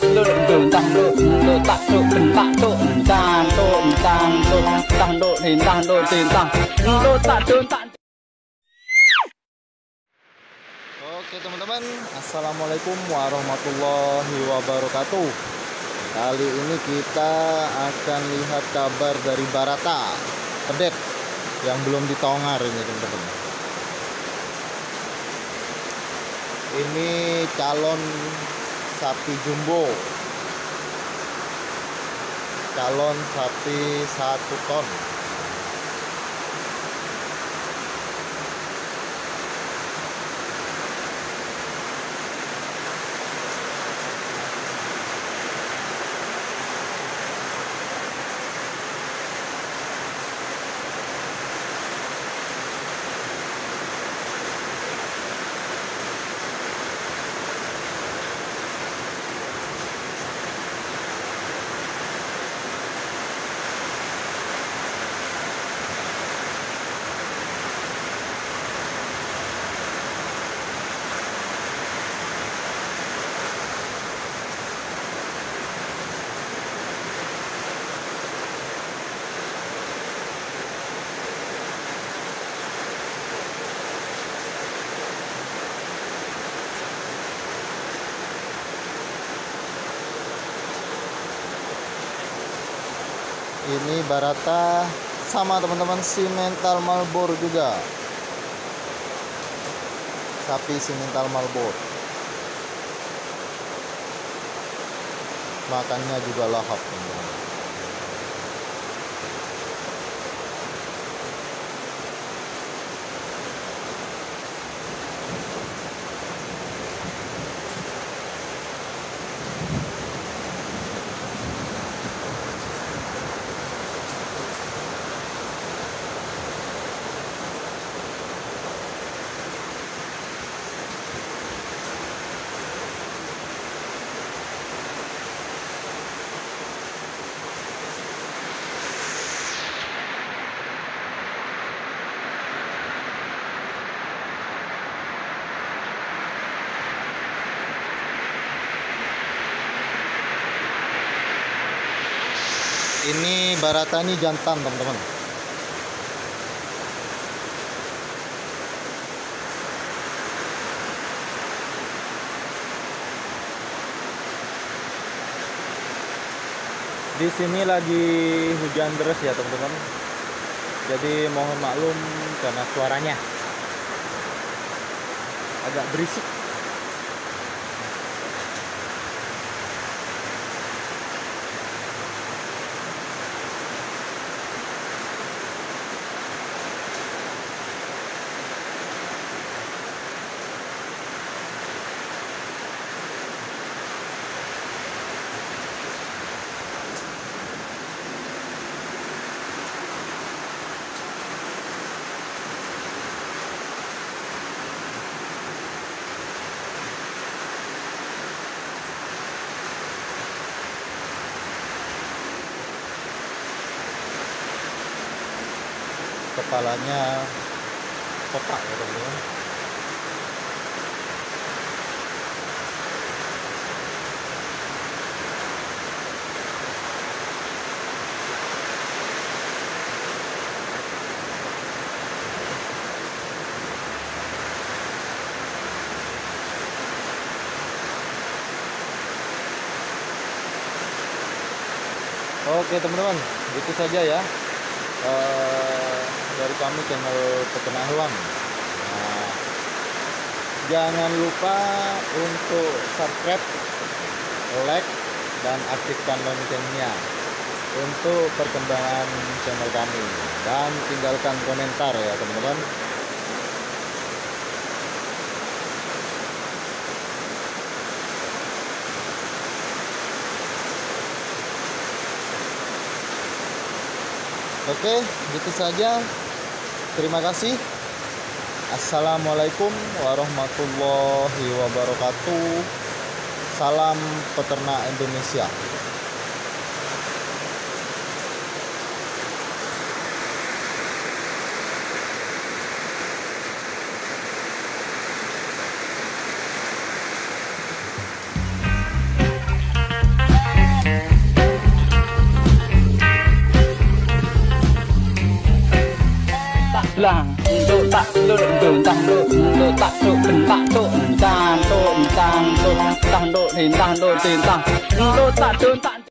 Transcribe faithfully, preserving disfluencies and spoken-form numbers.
lu lu tang lu lu tak lu bentak lu tang lu tang lu tang lu tintang lu tintang lu tak lu tak. Oke teman-teman, assalamualaikum warahmatullahi wabarakatuh. Kali ini kita akan lihat kabar dari Barata Pedet yang belum ditongar ini teman-teman. Ini calon sapi jumbo, calon sapi satu ton. Ini Barata sama teman-teman, Simmental Marlboro juga. Sapi Simmental Marlboro. Makannya juga lahap teman-teman. Ini Barata ini jantan teman-teman. Di sini lagi hujan deras ya teman-teman. Jadi mohon maklum karena suaranya agak berisik. Kepalanya kotak ya teman-teman. Oke teman-teman, itu saja ya uh, dari kami channel peternak hewan. Nah, jangan lupa untuk subscribe, like, dan aktifkan loncengnya untuk perkembangan channel kami, dan tinggalkan komentar ya teman-teman. Oke, gitu saja. Terima kasih. Assalamualaikum warahmatullahi wabarakatuh. Salam peternak Indonesia. sebelah. Do tak do do tang do do tak do ben tak do dan do dan do tang do tin tang do tin tang do tak do tak